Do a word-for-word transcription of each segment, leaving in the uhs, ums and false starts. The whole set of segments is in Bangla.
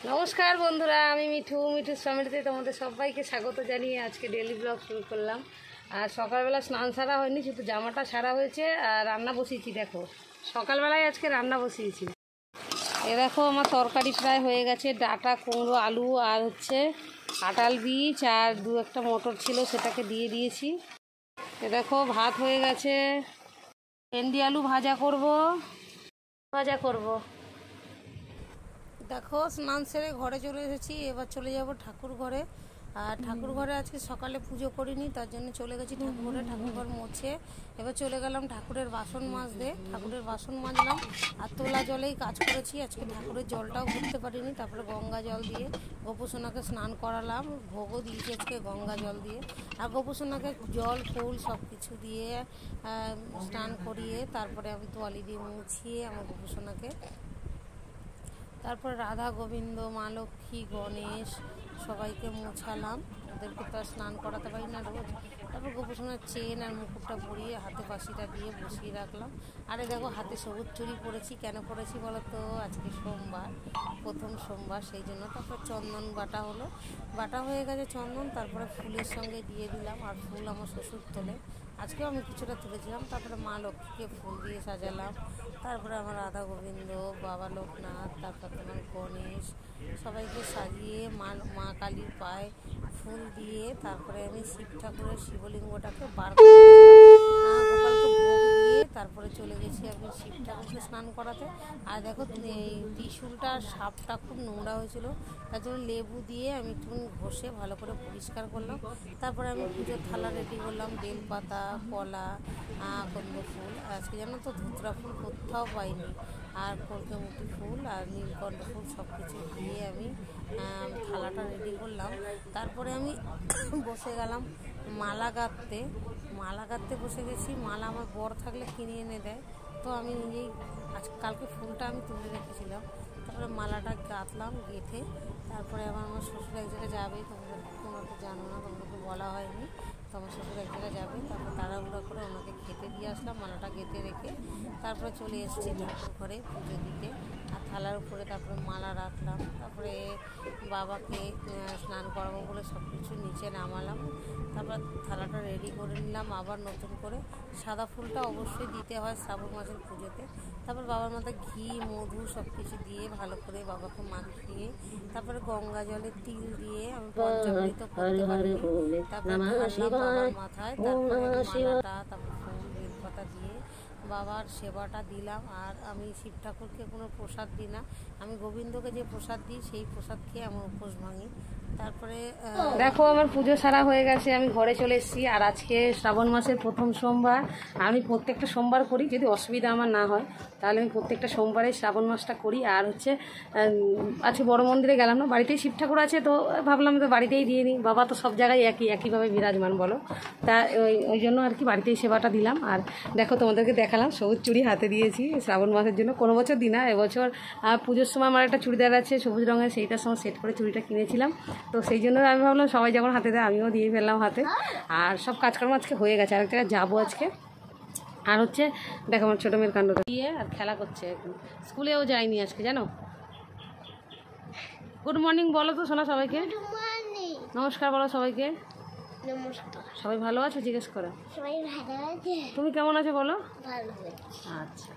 নমস্কার বন্ধুরা, আমি মিঠু মিঠুর ফ্যামিলিতে তোমাদের সবাইকে স্বাগত জানিয়ে আজকে ডেলি ব্লগ শুরু করলাম। আর সকালবেলা স্নান সারা হয়নি, শুধু জামাটা সারা হয়েছে আর রান্না বসিয়েছি। দেখো সকালবেলায় আজকে রান্না বসিয়েছি। এ দেখো আমার তরকারি প্রায় হয়ে গেছে। ডাঁটা, কুমড়ো, আলু আর হচ্ছে কাঁঠাল বীজ আর দু একটা মটর ছিল, সেটাকে দিয়ে দিয়েছি। এ দেখো ভাত হয়ে গেছে। ভেন্ডি আলু ভাজা করব ভাজা করব দেখো স্নান সেরে ঘরে চলে এসেছি। এবার চলে যাব ঠাকুর ঘরে। আর ঠাকুর ঘরে আজকে সকালে পুজো করিনি, তার জন্য চলে গেছি ঠাকুর ঘরে। ঠাকুর ঘর মুছে এবার চলে গেলাম ঠাকুরের বাসন মাজতে। ঠাকুরের বাসন মাজলাম আর তোলা জলেই কাজ করেছি। আজকে ঠাকুরের জলটাও ভরতে পারিনি। তারপরে গঙ্গা জল দিয়ে গোপুসোনাকে স্নান করালাম। ভোগও দিয়েছি আজকে গঙ্গা জল দিয়ে। আর গোপুসোনাকে জল ফুল সব কিছু দিয়ে স্নান করিয়ে তারপরে আমি তোয়ালি দিয়ে মুছিয়ে আমার গোপুসোনাকে, তারপর রাধা গোবিন্দ, মা লক্ষ্মী, গণেশ সবাইকে মোছালাম। ওদেরকে তো আর স্নান করাতে পারি না রোজ। তারপর গোপুসোনার চেন আর মুকুটটা পরিয়ে হাতে বাঁশিটা দিয়ে বসিয়ে রাখলাম। আরে দেখো হাতে সবুজ চুড়ি পরেছি। কেন পরেছি বলো তো? আজকে সোমবার, প্রথম সোমবার, সেই জন্য। তারপর চন্দন বাটা হলো, বাটা হয়ে গেছে চন্দন। তারপরে ফুলের সঙ্গে দিয়ে দিলাম। আর ফুল আমার শ্বশুর তোলে, আজকেও আমি কিছুটা তুলেছিলাম। তারপরে মা লক্ষ্মীকে ফুল দিয়ে সাজালাম। তারপরে আমার রাধা গোবিন্দ, বাবা লোকনাথ, তারপর তোমার গণেশ সবাইকে সাজিয়ে মা মা কালীর পায়ে ফুল দিয়ে তারপরে আমি শিব ঠাকুরের শিবলিঙ্গটাকে বার করে গোপালকে ভোগ দিয়ে তারপরে চলে গেছি আমি শিব ঠাকুরকে স্নান করাতে। আর দেখো এই ত্রিশূলটা সাপটা খুব নোংরা হয়েছিল, তার জন্য লেবু দিয়ে আমি একটু ঘষে ভালো করে পরিষ্কার করলাম। তারপরে আমি পুজোর থালা রেডি করলাম। বেলপাতা, কলা, কন্দ ফুল, আজকে জানো তো ধুতরা ফুল কোথাও পাইনি, আর কলকেমুখী ফুল আর নীলকণ্ঠ ফুল সব কিছু দিয়ে আমি থালাটা রেডি করলাম। তারপরে আমি বসে গেলাম মালা গাঁথতে। মালা গাঁথতে বসে গেছি। মালা আমার বর থাকলে কিনে এনে দেয়, তো আমি নিজেই আজ কালকে ফুলটা আমি তুলে রেখেছিলাম। তারপরে মালাটা গাঁথলাম, গেঁথে তারপরে আমার আমার শ্বশুর এক জায়গায় যাবে। তোমরা তোমরা তো জানো না, তোমাদেরকে বলা হয়নি। তো আমার শ্বশুর এক জায়গায় যাবে, তারপর তাড়াহুড়ো করে ওনাকে খেতে দিয়ে আসলাম। মালাটা গেঁথে রেখে তারপরে চলে এসেছি ঠাকুর ঘরে পুজো দিতে। আর থালার উপরে তারপরে মালা রাখলাম। তারপরে বাবাকে স্নান করাবো বলে সব কিছু নিচে নামালাম। তারপর থালাটা রেডি করে নিলাম আবার নতুন করে। সাদা ফুলটা অবশ্যই দিতে হয় শ্রাবণ মাসের পুজোতে। তারপর বাবার মাথায় ঘি, মধু সব কিছু দিয়ে ভালো করে বাবাকে মাখিয়ে তারপরে গঙ্গা জলে তিল দিয়ে আমি পঞ্চামৃত করতে পারি। তারপরে বাবার মাথায়, তারপরে মালাটা, তারপর ফুল বেলপাতা দিয়ে বাবার সেবাটা দিলাম। আর আমি শিব ঠাকুরকে কোনো প্রসাদ দিই না, আমি গোবিন্দকে যে প্রসাদ দিই সেই প্রসাদ খেয়ে আমার উপোস ভাঙি। তারপরে দেখো আমার পুজো সারা হয়ে গেছে, আমি ঘরে চলে এসেছি। আর আজকে শ্রাবণ মাসের প্রথম সোমবার। আমি প্রত্যেকটা সোমবার করি, যদি অসুবিধা আমার না হয় তাহলে আমি প্রত্যেকটা সোমবারে শ্রাবণ মাসটা করি। আর হচ্ছে আজকে বড় মন্দিরে গেলাম না, বাড়িতেই শিব ঠাকুর আছে, তো ভাবলাম তো বাড়িতেই দিয়ে নিই। বাবা তো সব জায়গায় একই একইভাবে বিরাজমান বলো, তা ওই ওই জন্য আর কি বাড়িতেই সেবাটা দিলাম। আর দেখো তোমাদেরকে দেখালাম সবুজ চুড়ি হাতে দিয়েছি শ্রাবণ মাসের জন্য। কোনো বছর দিই না, এবছর পুজোর সময় আমার একটা চুড়িদার আছে সবুজ রঙের, সেইটার সময় সেট করে চুড়িটা কিনেছিলাম, তো সেই জন্য আমি ভাবলাম সবাই যখন হাতে দেয় আমিও দিয়ে ফেললাম হাতে। আর সব কাজকর্ম আজকে হয়ে গেছে, আরেক জায়গায় যাবো আজকে। আর হচ্ছে দেখো আমার ছোটো মেয়ের কাণ্ডটা দিয়ে আর খেলা করছে, এখন স্কুলেও যায়নি আজকে জানো। গুড মর্নিং বলো তো শোনা সবাইকে, নমস্কার বলো সবাইকে। নমস্কার। সবাই ভালো আছে জিজ্ঞেস করো। সবাই ভালো আছে। তুমি কেমন আছো বলো? ভালো আছি। আচ্ছা।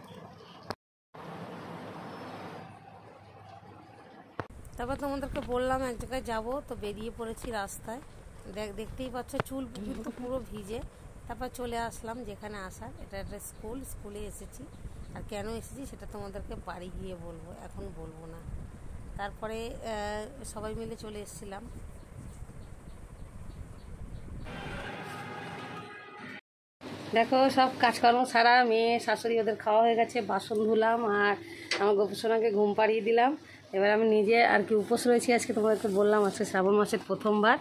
তারপর তোমাদেরকে বললাম এক জায়গায় যাবো, তো বেরিয়ে পড়েছি রাস্তায়। দেখ দেখতেই পাচ্ছ চুল কিন্তু পুরো ভিজে। তারপর চলে আসলাম যেখানে আসার, এটা একটা স্কুল, স্কুলে এসেছি। আর কেন এসেছি সেটা তোমাদেরকে বাড়ি গিয়ে বলবো, এখন বলবো না। তারপরে সবাই মিলে চলে এসেছিলাম। দেখো সব কাজকর্ম সারা, মেয়ে শাশুড়ি ওদের খাওয়া হয়ে গেছে, বাসন ধুলাম আর আমার গোপুসোনাকে ঘুম পাড়িয়ে দিলাম। এবার আমি নিজে আর কি উপোস রয়েছি আজকে, তোমাদেরকে বললাম আজকে শ্রাবণ মাসের প্রথমবার।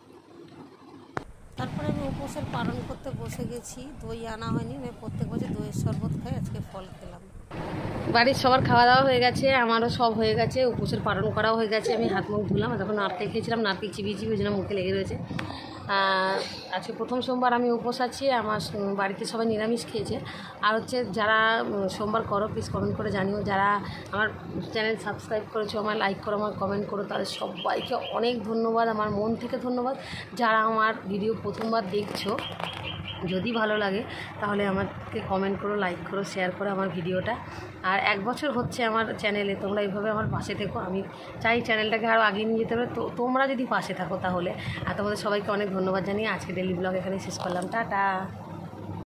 তারপরে আমি উপোসের পালন করতে বসে গেছি। দই আনা হয়নি, আমি প্রত্যেক বছর দইয়ের শরবত খাই, আজকে ফল খেলাম। বাড়ির সবার খাওয়া দাওয়া হয়ে গেছে, আমারও সব হয়ে গেছে, উপোসের পালন করাও হয়ে গেছে। আমি হাত মুখ ধুলাম, তখন নারকেল খেয়েছিলাম, নারকেল চিবিয়ে চিবিয়ে ওই জন্য মুখে লেগে রয়েছে। আজকে প্রথম সোমবার আমি উপোস আছি, আমার বাড়িতে সবাই নিরামিষ খেয়েছে। আর হচ্ছে যারা সোমবার করো প্লিজ কমেন্ট করে জানিও, যারা আমার চ্যানেল সাবস্ক্রাইব করেছো, আমার লাইক করো, আমার কমেন্ট করো, তাদের সবাইকে অনেক ধন্যবাদ, আমার মন থেকে ধন্যবাদ। যারা আমার ভিডিও প্রথমবার দেখছো, যদি ভালো লাগে তাহলে আমাকে কমেন্ট করো, লাইক করো, শেয়ার করো আমার ভিডিওটা। আর এক বছর হচ্ছে আমার চ্যানেলে, তোমরা এইভাবে আমার পাশে থেকো। আমি চাই চ্যানেলটাকে আরও আগিয়ে নিয়ে যেতে হবে, তো তোমরা যদি পাশে থাকো তাহলে। আর তোমাদের সবাইকে অনেক ধন্যবাদ জানিয়ে আজকে ডেইলি ব্লগ এখানে শেষ করলাম। টাটা।